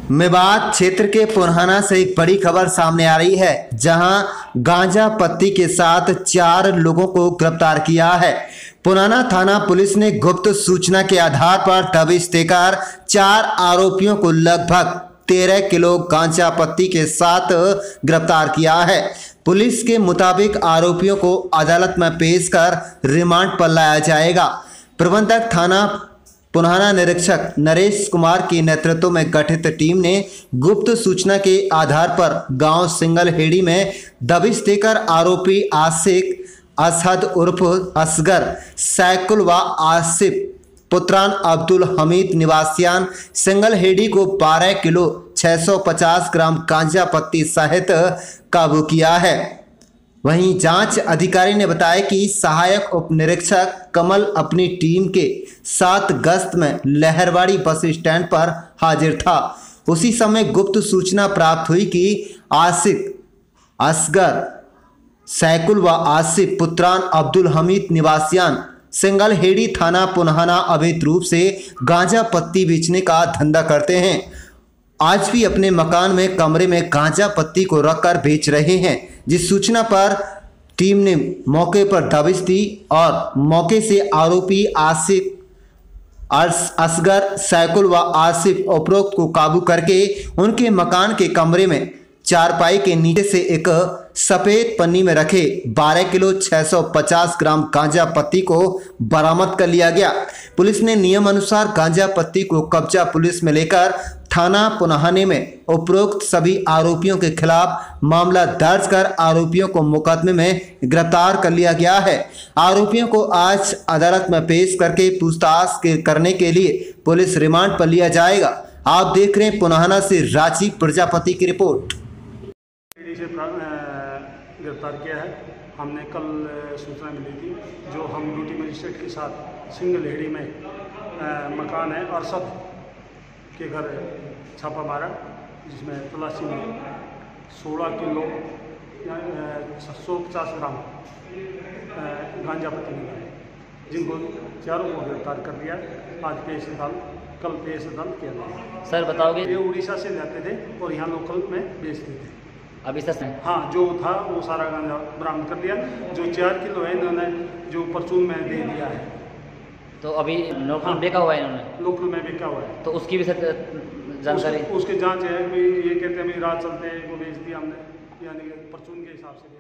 मेवात क्षेत्र के पुन्हाना से एक बड़ी खबर सामने आ रही है, जहां गांजा पत्ती के साथ 4 लोगों को गिरफ्तार किया है। पुन्हाना थाना पुलिस ने गुप्त सूचना के आधार पर दबिश देकर 4 आरोपियों को लगभग 13 किलो गांजा पत्ती के साथ गिरफ्तार किया है। पुलिस के मुताबिक आरोपियों को अदालत में पेश कर रिमांड पर लाया जाएगा। प्रबंधक थाना पुन्हाना निरीक्षक नरेश कुमार के नेतृत्व में गठित टीम ने गुप्त सूचना के आधार पर गांव सिंगलहेड़ी में दबिश देकर आरोपी आशिक असहद उर्फ असगर, सैकुल व आसिफ पुत्रान अब्दुल हमीद निवासियान सिंगलहेड़ी को 12 किलो 650 ग्राम गांजा पत्ती सहित काबू किया है। वहीं जांच अधिकारी ने बताया कि सहायक उप निरीक्षक कमल अपनी टीम के साथ गश्त में लहरवाड़ी बस स्टैंड पर हाजिर था। उसी समय गुप्त सूचना प्राप्त हुई कि आशिक असगर, सैकुल व आसिफ पुत्रान अब्दुल हमीद निवासियान सिंगलहेड़ी थाना पुन्हाना अवैध रूप से गांजा पत्ती बेचने का धंधा करते हैं। आज भी अपने मकान में कमरे में गांजा पत्ती को रखकर बेच रहे हैं। जिस सूचना पर टीम ने मौके पर दबिश दी और मौके से आरोपी आशिक असगर, सैकुल व आसिफ उपरोक्त को काबू करके उनके मकान के कमरे में चारपाई के नीचे से एक सफेद पन्नी में रखे 12 किलो 650 ग्राम गांजा पत्ती को बरामद कर लिया गया। पुलिस ने नियम अनुसार गांजा पत्ती को कब्जा पुलिस में लेकर थाना पुन्हाने में उपरोक्त सभी आरोपियों के खिलाफ मामला दर्ज कर आरोपियों को मुकदमे में गिरफ्तार कर लिया गया है। आरोपियों को आज अदालत में पेश करके पूछताछ करने के लिए पुलिस रिमांड पर लिया जाएगा। आप देख रहे हैं पुन्हाना से राजीव प्रजापति की रिपोर्ट। से गिरफ्तार किया है। हमने कल सूचना मिली थी, जो हम ड्यूटी मजिस्ट्रेट के साथ सिंगलहेड़ी में मकान है अरशद के घर छापा मारा, जिसमें तलाशी में 16 किलो 650 ग्राम गांजा पत्ती मिला है, जिनको चारों को गिरफ्तार कर दिया। आज कल पेश अदालत किया गया। सर बताओगे, ये उड़ीसा से जाते थे और यहाँ लोकल में बेचते थे। अभी सर हाँ, जो था वो सारा गांजा बरामद कर लिया। जो 4 किलो है इन्होंने जो परचून में दे दिया है। तो अभी लोकल बेचा हुआ है इन्होंने? लोकल में बेचा हुआ है। तो उसकी भी सर जानकारी? उसके जांच है। ये कहते हैं रात चलते हैं, वो बेच दिया हमने, यानी परचून के हिसाब से।